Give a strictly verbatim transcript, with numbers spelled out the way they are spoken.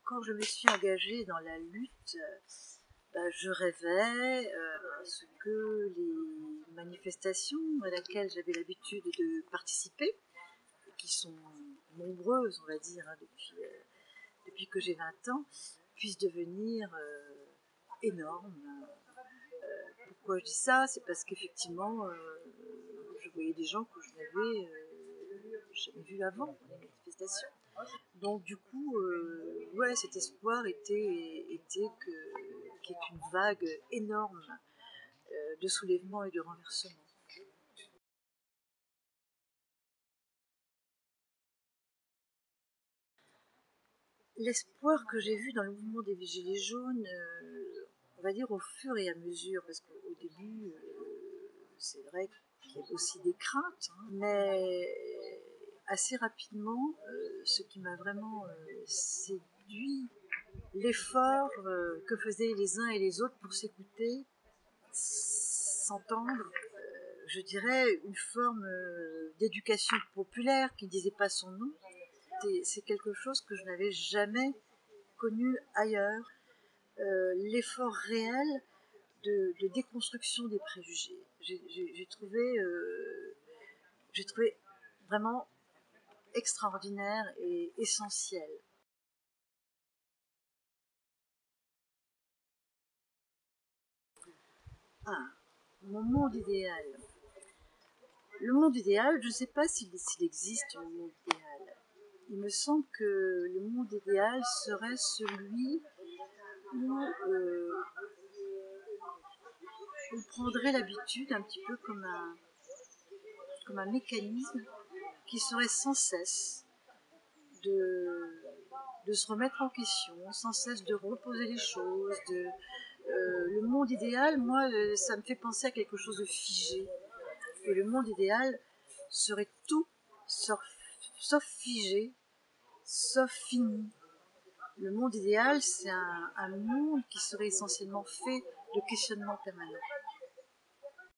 quand je me suis engagée dans la lutte, ben, je rêvais euh, à ce que les manifestations à laquelle j'avais l'habitude de participer, qui sont nombreuses, on va dire, hein, depuis, euh, depuis que j'ai vingt ans, puissent devenir euh, énormes. Euh, pourquoi je dis ça? C'est parce qu'effectivement, euh, je voyais des gens que je n'avais euh, jamais vus avant dans les manifestations. Donc du coup, euh, ouais, cet espoir était, était que, qu'il y ait une vague énorme euh, de soulèvement et de renversement. L'espoir que j'ai vu dans le mouvement des Gilets jaunes, euh, on va dire au fur et à mesure, parce qu'au début, euh, c'est vrai qu'il y avait aussi des craintes, hein, mais assez rapidement, euh, ce qui m'a vraiment euh, séduit, l'effort euh, que faisaient les uns et les autres pour s'écouter, s'entendre, euh, je dirais une forme euh, d'éducation populaire qui ne disait pas son nom. C'est quelque chose que je n'avais jamais connu ailleurs. Euh, l'effort réel de, de déconstruction des préjugés. J'ai trouvé, euh, j'ai trouvé vraiment extraordinaire et essentiel. Ah, mon monde idéal. Le monde idéal, je ne sais pas s'il existe un monde idéal. Il me semble que le monde idéal serait celui où euh, on prendrait l'habitude, un petit peu comme un, comme un mécanisme qui serait sans cesse de, de se remettre en question, sans cesse de reposer les choses. De, euh, le monde idéal, moi, euh, ça me fait penser à quelque chose de figé. Et le monde idéal serait tout sauf, sauf figé, sauf fini. Le monde idéal, c'est un, un monde qui serait essentiellement fait de questionnements permanents.